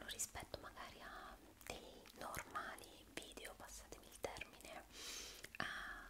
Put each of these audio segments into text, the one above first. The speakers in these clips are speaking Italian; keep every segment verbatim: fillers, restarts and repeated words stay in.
rispetto magari a dei normali video, passatemi il termine, a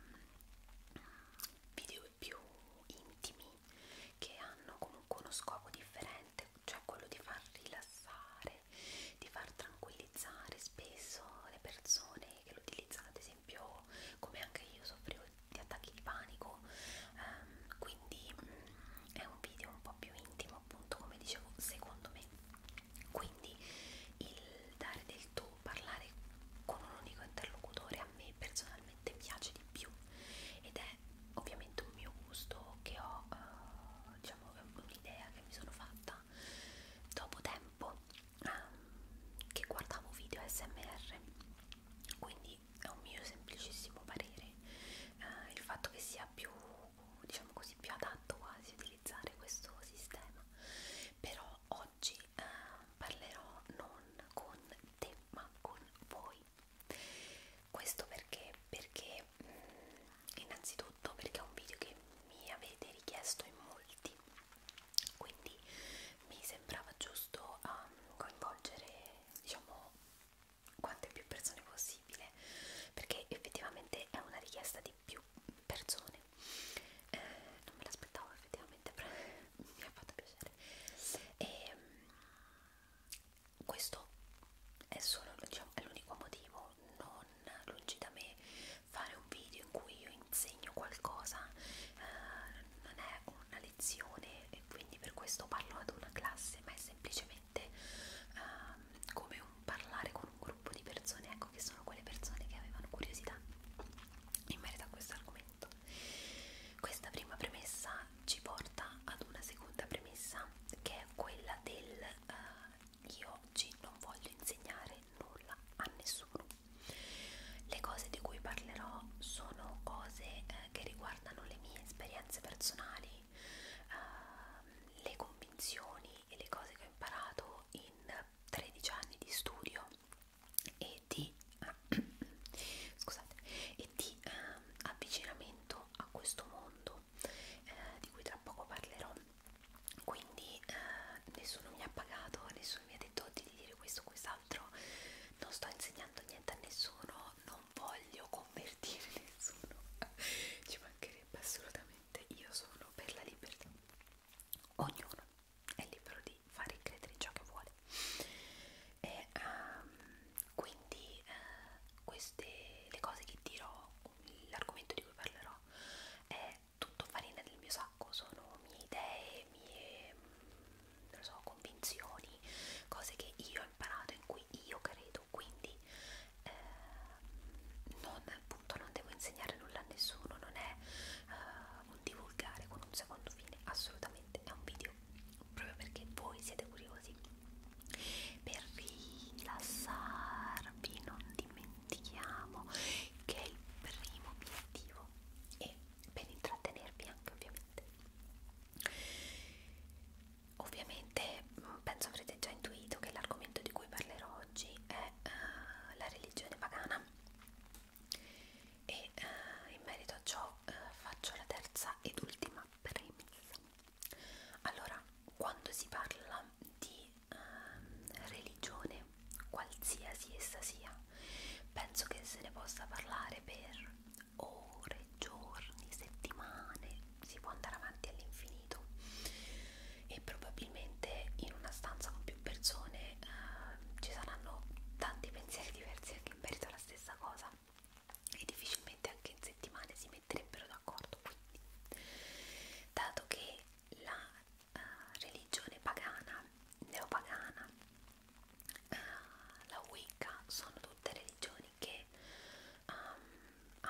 video più intimi che hanno comunque uno scopo differente, cioè quello di far rilassare, di far tranquillizzare. Spesso le persone che lo utilizzano, ad esempio come anche io, soffrivo di attacchi di panico, ehm, quindi mh, è un video un po' più intimo, appunto, come dicevo, secondo me. Quindi il dare del tu, parlare con un unico interlocutore, a me personalmente piace di più, ed è ovviamente un mio gusto che ho, eh, diciamo, è un'idea che mi sono fatta dopo tempo ehm, che guardavo video A S M R, quindi è un mio semplicissimo parere. Eh, il fatto che sia più, diciamo così, più adatto quasi utilizzare questo sistema. Però oggi eh, parlerò non con te ma con voi. Questo perché? Perché mh, innanzitutto perché è un video che mi avete richiesto in molti, quindi mi sembrava giusto um, coinvolgere, diciamo, quante più persone possibile, perché effettivamente è una richiesta di più persone. Eh, non me l'aspettavo effettivamente, però mi ha fatto piacere. E um, questo è solo, diciamo, è l'unico motivo, non lungi da me fare un video in cui io insegno qualcosa, eh, non è una lezione e quindi per questo parlo ad una classe, ma è semplicemente eh, come un parlare con un gruppo di persone, ecco, che sono quelle persone che avevano curiosità in merito a questo argomento. Questa prima premessa ci porta ad una seconda premessa, che è quella del uh, io oggi non voglio insegnare nulla a nessuno. Le cose di cui parlerò sono cose eh, che riguardano le mie esperienze personali, uh, le convinzioni e le cose che ho imparato in tredici anni di studio e di scusate, e di eh, avvicinamento a questo mondo, eh, di cui tra poco parlerò. Quindi eh, nessuno mi ha pagato, nessuno mi ha detto di dire questo o quest'altro, non sto insegnando niente a nessuno, non voglio convertire nessuno, ci mancherebbe assolutamente. Io sono per la libertà, ognuno è libero di fare e credere ciò che vuole. E um, quindi uh, queste, le cose che dirò, l'argomento di cui parlerò è tutto farina del mio sacco, sono mie idee, mie, non lo so, convinzioni, cose che io ho imparato, in cui io credo, quindi eh, non, appunto, non devo insegnare nulla a nessuno, non è uh, un divulgare con un secondo fine, assolutamente, è un video proprio perché voi siete curiosi, per rilassarvi, non dimentichiamo che è il primo obiettivo, e per intrattenervi anche, ovviamente. Ovviamente penso avrete già intuito che l'argomento di cui parlerò oggi è uh, la religione pagana, e uh, in merito a ciò uh, faccio la terza ed ultima premessa. Allora, quando si parla di uh, religione, qualsiasi essa sia, penso che se ne possa parlare per ore, giorni, settimane, si può andare avanti all'infinito, e probabilmente in una stanza con più persone uh, ci saranno tanti pensieri diversi anche in merito alla stessa cosa, e difficilmente anche in settimane si metterebbero d'accordo. Quindi, dato che la uh, religione pagana, neopagana, uh, la Wicca sono tutte religioni che um,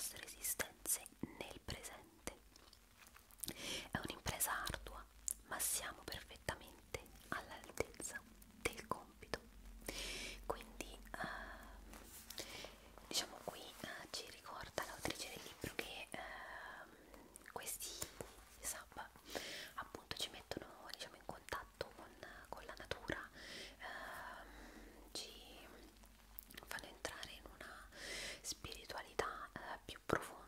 nostre esistenze nel presente. È un'impresa ardua, ma siamo perfettamente all'altezza del compito. Quindi eh, diciamo qui eh, ci ricorda l'autrice del libro che eh, questi sub appunto ci mettono, diciamo, in contatto con, con la natura, ehm, ci fanno entrare in una spiritualità eh, più profonda,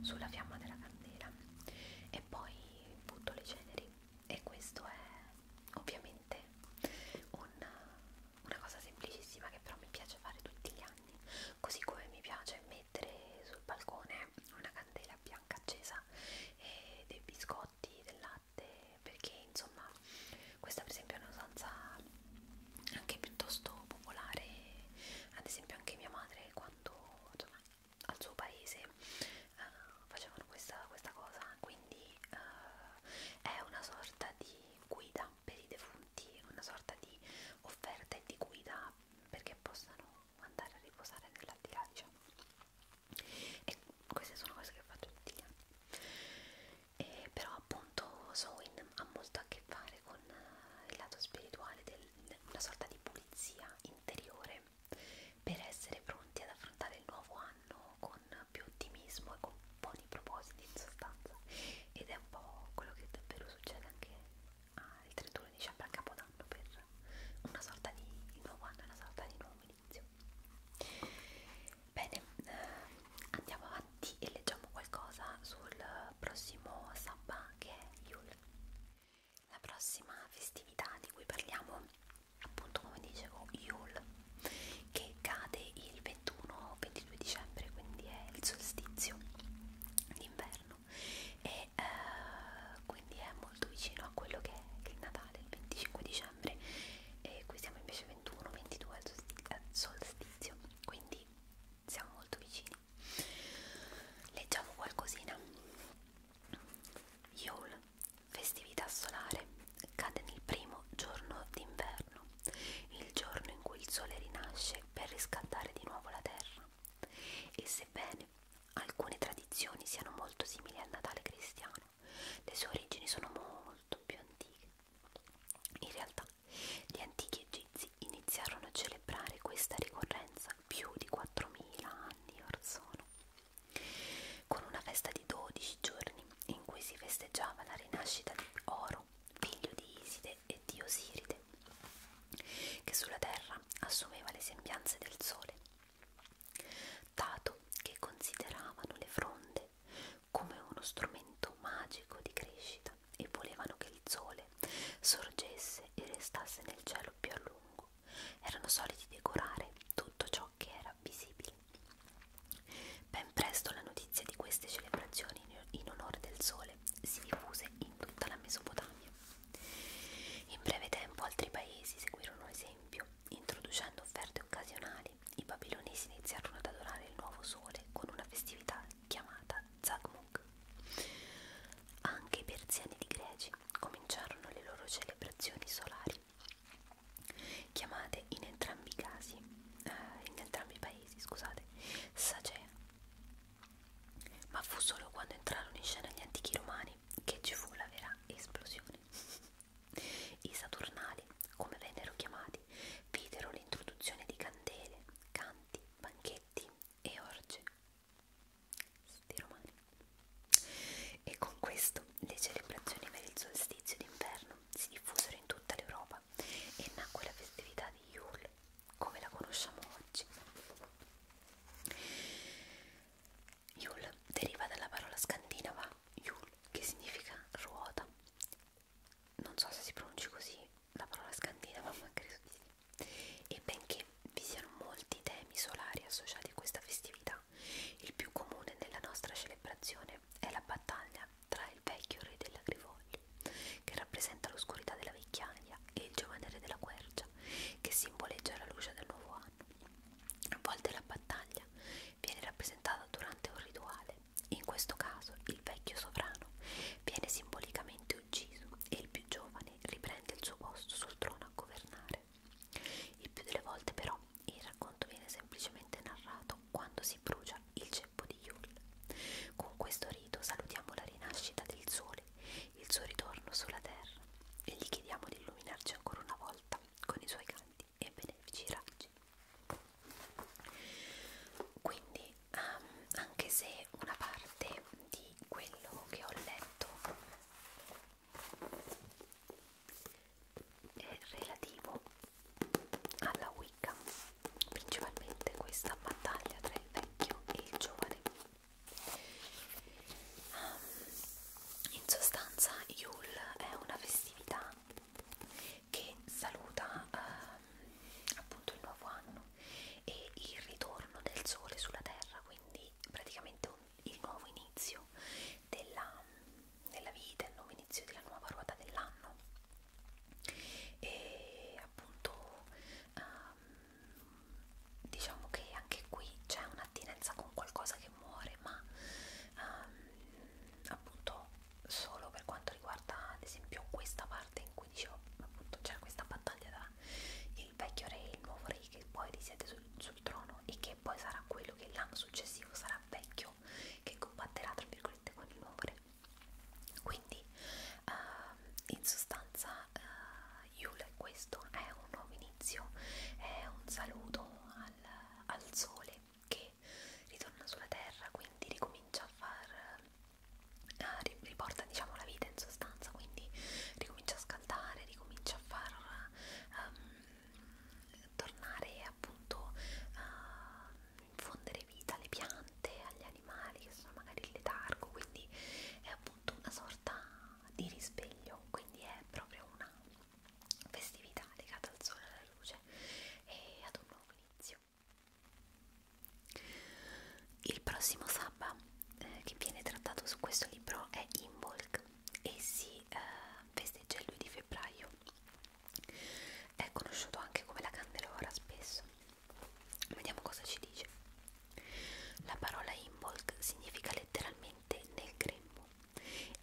sulla fiamma della candela e poi butto le ceneri. E questo è ovviamente un, una cosa semplicissima che però mi piace fare tutti gli anni, così come mi piace mettere sul balcone una candela bianca accesa e dei biscotti, del latte, perché insomma questa per esempio è un'usanza anche piuttosto popolare. Ad esempio anche mia madre, quando insomma, al suo paese uh, facevano questa, questa cosa, quindi uh, è una sorta di guida per i defunti, una sorta di offerta e di guida perché possano andare a riposare nell'aldilà, diciamo. E queste sono cose che faccio tutti gli anni. E però appunto Samhain ha molto a che fare con il lato spirituale, del, una sorta di pulizia interiore per essere pronti ad affrontare il nuovo anno con più ottimismo e con buoni propositi in sostanza, ed è un po' quello che davvero succede anche al trentuno dicembre, a Capodanno, per una sorta di nuovo anno, una sorta di nuovo inizio. Bene, eh, andiamo avanti e leggiamo qualcosa sul prossimo Sabba, che è Yule. La prossima festività di cui parliamo, appunto come dicevo, Yule, che cade il ventuno ventidue dicembre, quindi è il solstizio d'inverno e eh, quindi è molto vicino a quello che è, che è il Natale, il venticinque dicembre, e qui siamo invece ventuno ventidue al solstizio, quindi siamo molto vicini. Leggiamo qualcosina. Yule, festività solare, cade nel primo giorno d'inverno, il giorno in cui il sole rinasce per riscaldare di nuovo la terra. E sebbene alcune tradizioni siano molto simili al Natale cristiano, le sue origini sono molto più antiche. In realtà, gli antichi egizi iniziarono a celebrare questa ricorrenza più di quattromila anni or sono, con una festa di dodici giorni in cui si festeggiava la rinascita di Oro, figlio di Iside e di Osiride, che sulla terra assumeva le sembianze del sole, dato che consideravano le fronde come uno strumento magico di crescita e volevano che il sole sorgesse e restasse nel cielo più a lungo. Erano soliti decorare tutto ciò che era visibile. Ben presto la notizia di queste celebrazioni in onore del sole si diffuse in tutta la Mesopotamia. In breve tempo altri paesi seguirono l'esempio, introducendo offerte occasionali. I babilonesi iniziarono ad adorare il nuovo sole con una festività chiamata Zagmug. Anche i persiani ed i greci cominciarono le loro celebrazioni solari, chiamate in entrambi i casi, eh, in entrambi i paesi, scusate, Sagea. Ma fu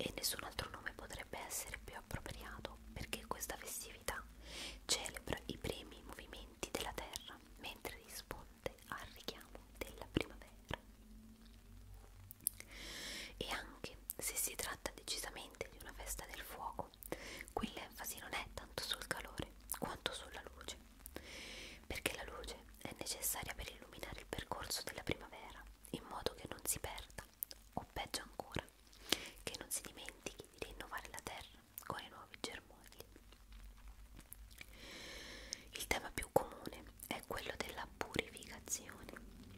e nessun altro nome potrebbe essere più appropriato, perché questa festività celebra i primi movimenti della Terra mentre risponde al richiamo della primavera. E anche se si tratta decisamente di una festa del fuoco, qui l'enfasi non è tanto sul calore quanto sulla luce, perché la luce è necessaria per illuminare il percorso della primavera, in modo che non si perda, o peggio ancora, che non si dimentichi di rinnovare la terra con i nuovi germogli. Il tema più comune è quello della purificazione.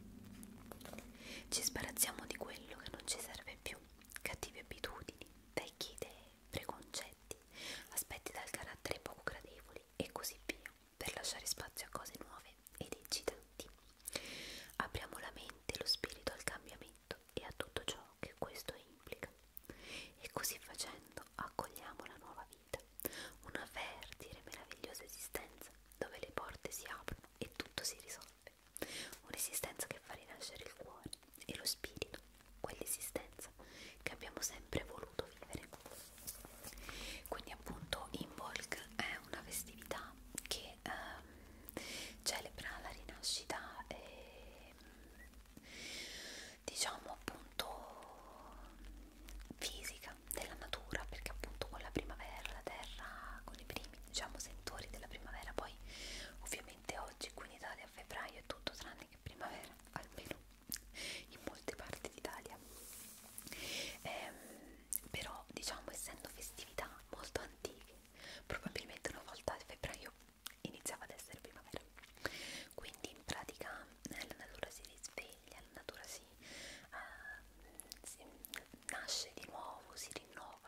Ci sbarazziamo di quello che non ci serve più, cattive abitudini, vecchie idee, preconcetti, aspetti dal carattere poco gradevoli e così via, per lasciare spazio a cose nuove ed eccitanti. Apriamo la mente e lo spirito al cambiamento e a tutto ciò che questo implica, e così facendo accogliamo la nuova vita, una fertile e meravigliosa esistenza dove le porte si aprono e tutto si risolve, un'esistenza che fa rinascere il cuore e lo spirito, quell'esistenza che abbiamo sempre voluto vivere. Quindi appunto Imbolc è una festività che ehm, celebra la rinascita e diciamo appunto fisica della natura, perché appunto con la primavera la terra, con i primi diciamo sentori della primavera, poi ovviamente oggi qui in Italia a febbraio è tutto tranne che primavera, almeno in molte parti d'Italia. Ehm, però diciamo essendo festività molto antiche, probabilmente una volta a febbraio iniziava ad essere primavera, quindi in pratica eh, la natura si risveglia, la natura si, uh, si nasce di nuovo, si rinnova.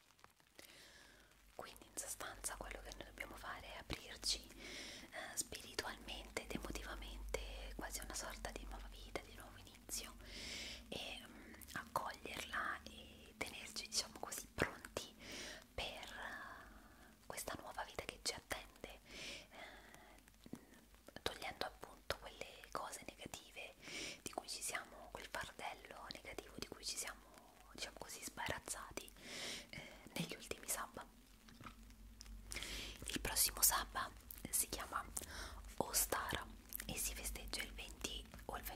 Quindi in sostanza quello che noi dobbiamo fare è aprirci eh, spiritualmente ed emotivamente quasi a una sorta di nuova vita, di nuovo inizio, e um, accoglierla e tenerci diciamo così pronti per uh, questa nuova vita che ci attende, eh, togliendo appunto quelle cose negative di cui ci siamo, quel fardello negativo di cui ci siamo diciamo così sbarazzati eh, negli ultimi sabba. Il prossimo sabba si chiama Ostara e si festeggia il venti o il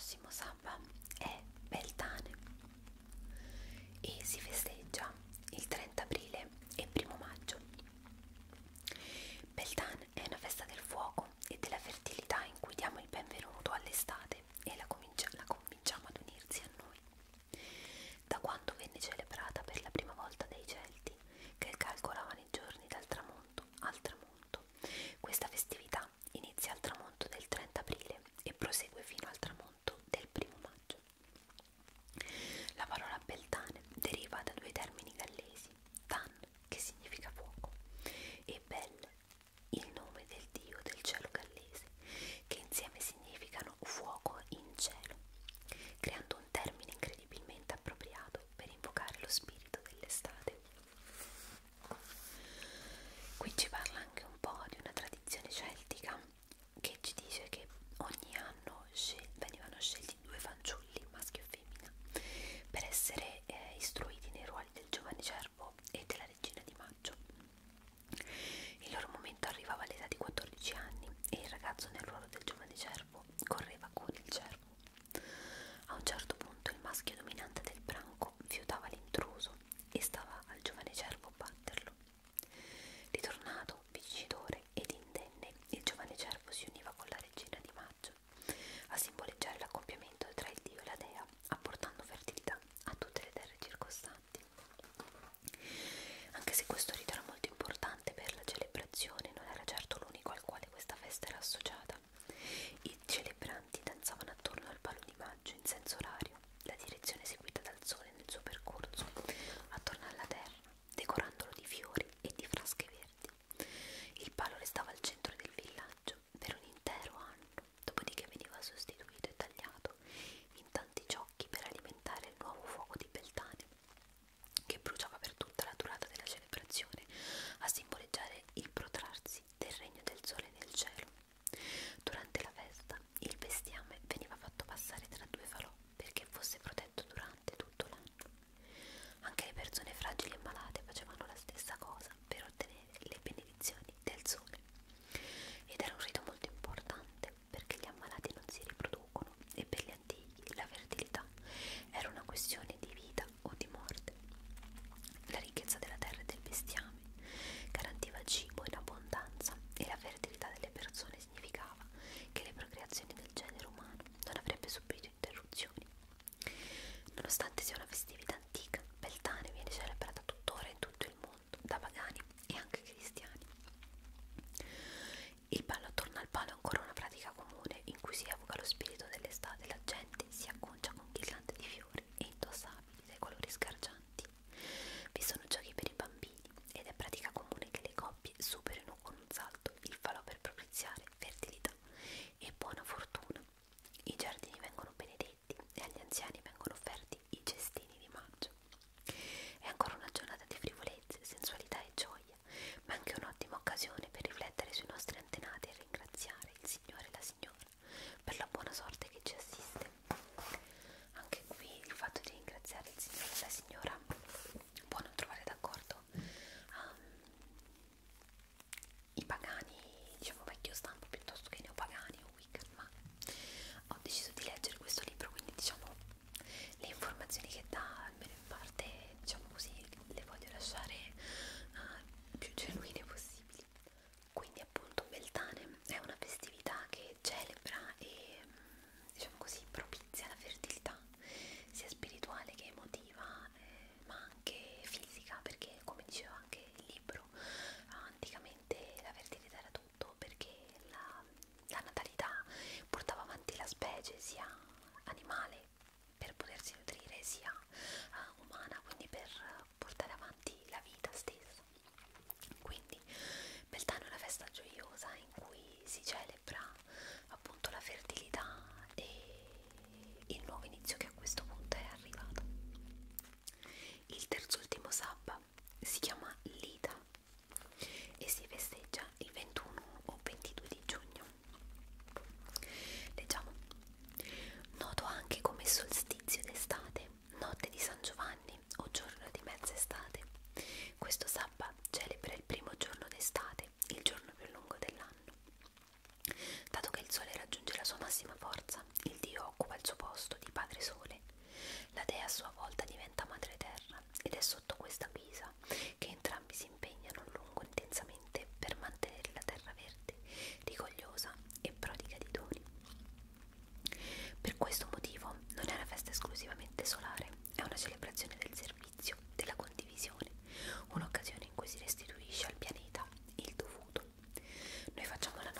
prossimo sabato è Beltane e si festeggia il trenta aprile e primo maggio. Beltane è una festa del fuoco e della fertilità in cui diamo il benvenuto all'estate e la, la convinciamo ad unirsi a noi. Da quando venne celebrata per la prima volta dai Celti, che calcolavano i giorni dal tramonto al tramonto, questa festività inizia al tramonto del trenta aprile e prosegue fino al tramonto del primo maggio. La parola Beltane deriva da due termini gallesi, tan, che significa fuoco, e bel, il nome del dio del cielo gallese, che insieme significano fuoco in cielo, creando un termine incredibilmente appropriato per invocare lo spirito dell'estate. Qui ci parla anche un po' di una tradizione celtica che ci dice che ogni anno scel- venivano scelti due fanciulli, maschio e femmina, per essere eh, istruiti nei ruoli del giovane cervo e della regina di maggio. Il loro momento arrivava all'età di quattordici anni e il ragazzo nel ruolo del giovane cervo correva con il cervo. A un certo punto il maschio dominante del branco fiutava l'intruso e stava al giovane cervo batterlo. Ritornato, vincitore ed indenne, il giovane cervo si univa con la regina di maggio a simboleggiare l'accoppiamento tra il dio e la dea, apportando fertilità a tutte le terre circostanti. Anche se questo rito era molto importante per la celebrazione, non era certo l'unico al quale questa festa era associata. I celebranti danzavano attorno al palo di maggio in senso orario, la direzione seguita dal sole nel suo percorso attorno alla terra, decorandolo di fiori e di frasche verdi. Il palo restava al centro del villaggio per un intero anno, dopodiché veniva sostituito e tagliato in tanti ciocchi per alimentare il nuovo fuoco di Beltane, che bruciava per tutta la durata della celebrazione a simboleggiare il protrarsi del regno del sole nel cielo. Durante la festa il bestiame veniva fatto passare tra due falò perché fosse protetto durante tutto l'anno. Anche le persone fragili e malate facevano la stessa cosa per ottenere le benedizioni del sole. Ed era un rito molto importante perché gli ammalati non si riproducono e per gli antichi la fertilità era una questione di vita o di morte. La ricchezza della terra e del bestiame garantiva cibo in abbondanza e la fertilità delle persone significava che le procreazioni del genere umano non avrebbe subito interruzioni. Nonostante sia una festività antica, Beltane viene celebrata tuttora in tutto il mondo, da pagani e anche cristiani. Il ballo attorno al palo è ancora una pratica comune in cui si evoca lo spirito dell'estate, la gente si acconcia con ghirlande di fiori e indossabili dai colori sgargianti. Vi sono giochi per i bambini ed è pratica comune che le coppie superino con un salto il falò per propiziare fertilità e buona fortuna. I giardini vengono benedetti e agli anziani vengono offerti i cestini di maggio. È ancora una giornata di frivolezze, sensualità e gioia, ma anche un'ottima occasione per riflettere sui nostri antenati e ringraziare il Signore e la Signora per la buona sorte che ci assiste. Anche qui il fatto di ringraziare il Signore e la Signora può non trovare d'accordo um, i pagani, diciamo vecchio stampo, piuttosto che i neopagani o Wicca, ma ho deciso di leggere questo libro, quindi diciamo le informazioni che dà, almeno in parte, diciamo così, le voglio lasciare uh, più genuine possibili.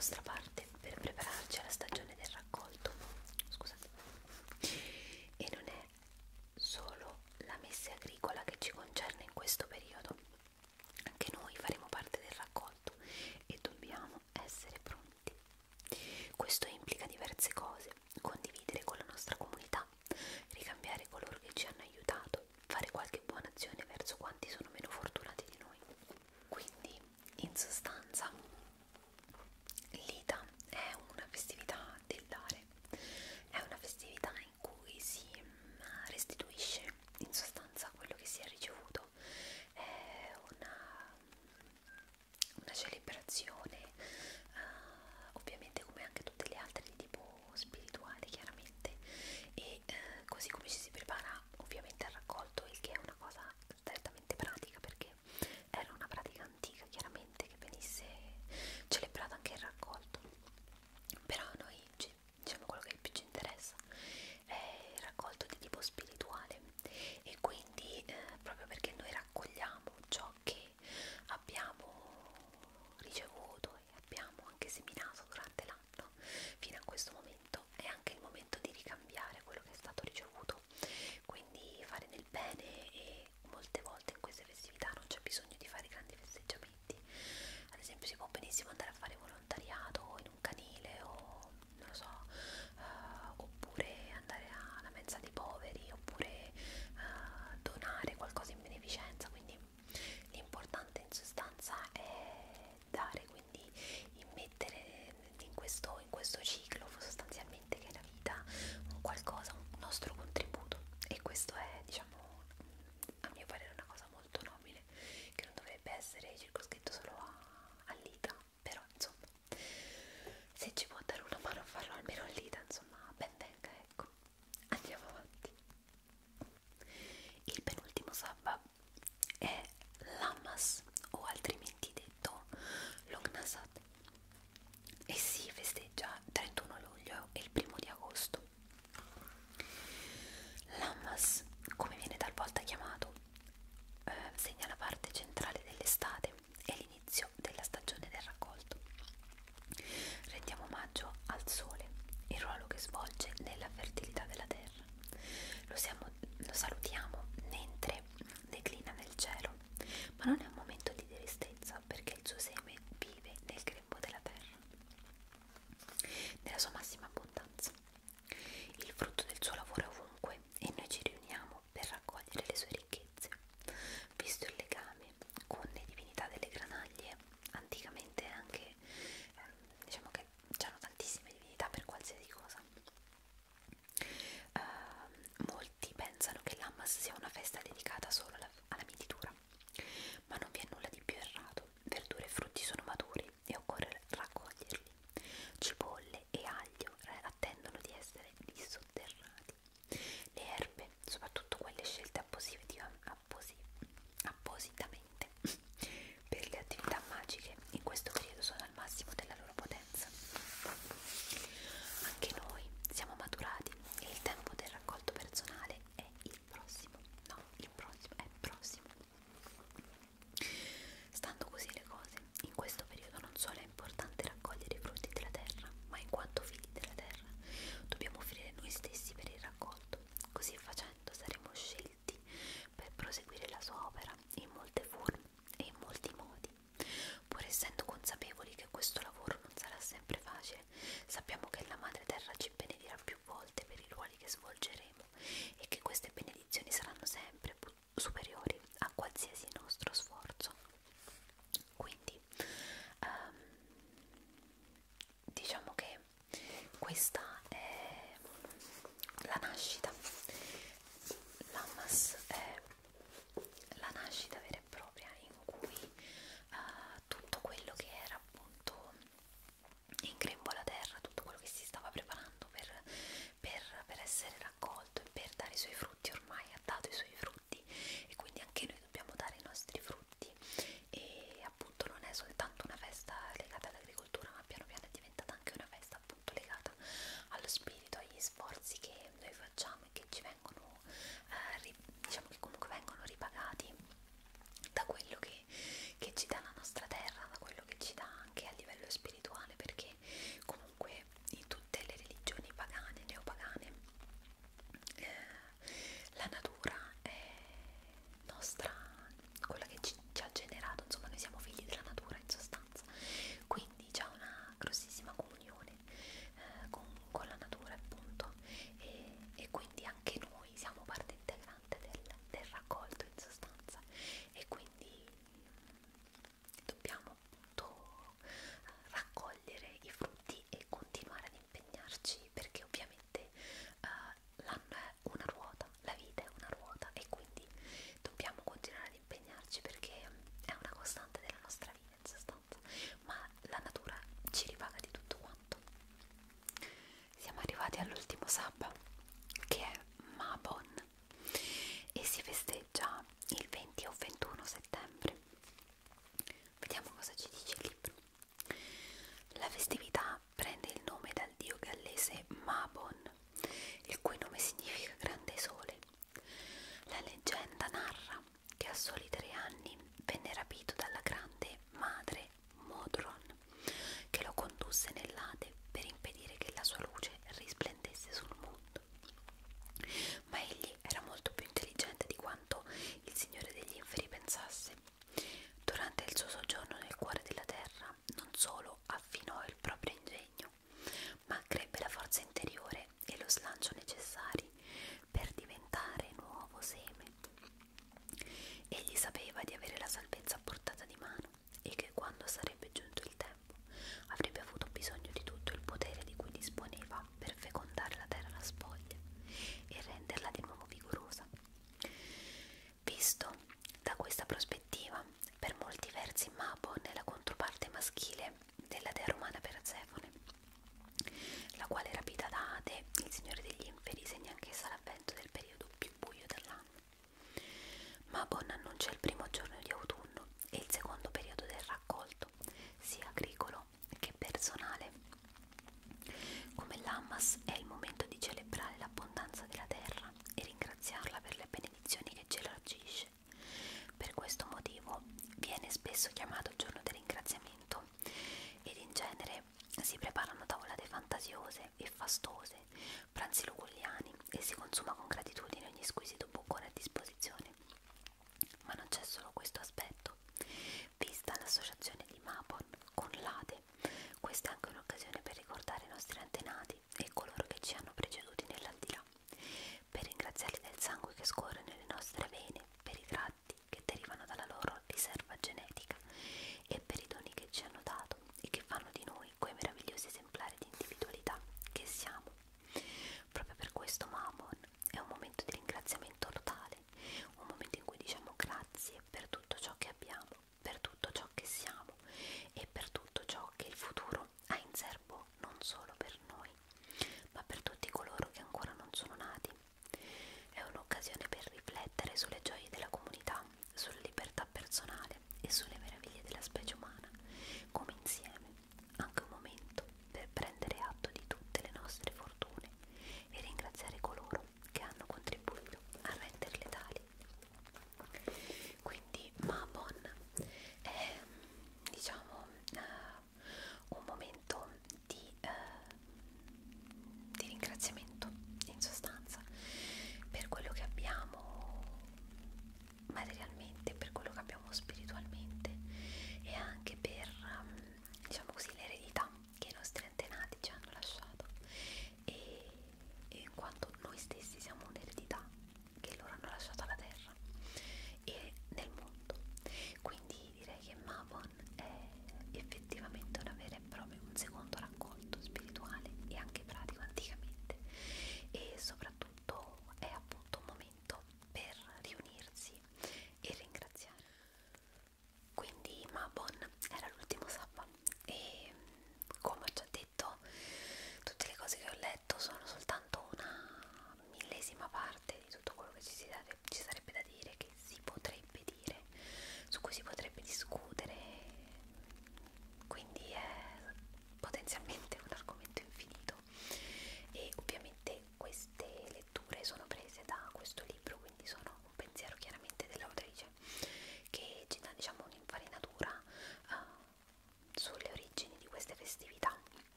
nostra parte per prepararci alla stagione del raccolto. Scusate. E non è solo la messe agricola che ci concerne in questo periodo, anche noi faremo parte del raccolto e dobbiamo essere pronti. Questo implica diverse cose: condividere con la nostra comunità, ricambiare coloro che ci hanno aiutato, fare qualche buona azione verso quanti sono meno fortunati di noi. Quindi, in sostanza, l'Ida è una festività del dare, è una festività in cui si restituisce in sostanza quello che si è ricevuto, è una, una celebrazione, uh, ovviamente come anche tutte le altre di tipo spirituale chiaramente, e uh, così come ci si prepara ovviamente al raccolto, il che è una cosa strettamente pratica perché era una pratica antica chiaramente che venisse celebrata anche il raccolto. Però a noi, diciamo, quello che più ci interessa è il raccolto di tipo spirituale, e quindi eh, proprio perché noi raccogliamo ciò che abbiamo ricevuto e abbiamo anche seminato durante l'anno fino a questo momento, è anche il momento di ricambiare quello che è stato ricevuto, quindi fare nel bene. E molte volte in queste festività non c'è bisogno di fare grandi festeggiamenti. Ad esempio si può benissimo andare a fare volontariato in un canile o non lo so, uh, oppure andare alla mensa dei poveri, oppure uh, donare qualcosa in beneficenza. Quindi l'importante in sostanza è dare, quindi immettere in questo, in questo ciclo sostanzialmente che è la vita un qualcosa, un nostro contributo, e questo è, diciamo, a mio parere una cosa molto nobile che non dovrebbe essere circoscritto solo all'Ita, però insomma se ci può dare una mano a farlo almeno all'Ita, insomma ben venga, ecco. Andiamo avanti. Il penultimo sabba è l'Ammas, o altrimenti detto Lognasat, e si festeggia il trentuno luglio e il primo di agosto. L'Ammas, come viene talvolta chiamato, eh, segna la parte centrale dell'estate e l'inizio della stagione del raccolto. Rendiamo omaggio al sole, il ruolo che svolge nella fertilità della terra. Lo, siamo, lo salutiamo mentre declina nel cielo, ma non è un momento di tristezza perché il suo seme vive nel grembo della terra, nella sua massima abbondanza. Il frutto del suo lavoro è ovunque e noi ci riuniamo per raccogliere le sue ricchezze. Visto il legame con le divinità delle granaglie, anticamente anche eh, diciamo che c'erano tantissime divinità per qualsiasi cosa. Uh, molti pensano che l'Ammas sia una festa dedicata solo alla, alla mietitura, ma non vi è nulla di più errato. Verdure e frutti sono maturi e occorre raccoglierli. Cipolle e aglio attendono di essere dissotterrati. Le erbe, soprattutto quelle scelte appositiva, apposi, appositamente per le attività magiche, in questo periodo sono al massimo della loro potenza. Anche noi siamo maturati e il tempo del raccolto personale è il prossimo. No, il prossimo è prossimo. Stando così le cose, in questo periodo non solo è importante raccogliere i frutti della terra, ma in quanto figli della terra dobbiamo offrire noi stessi per il raccolto. Così facendo saremo scelti per proseguire la sua opera in molte forme e in molti modi. Pur essendo consapevoli che questo lavoro non sarà sempre facile, sappiamo che la Madre Terra ci benedirà più volte per i ruoli che svolgeremo e che queste benedizioni saranno sempre superiori a qualsiasi nostro sforzo. Quindi um, diciamo che questa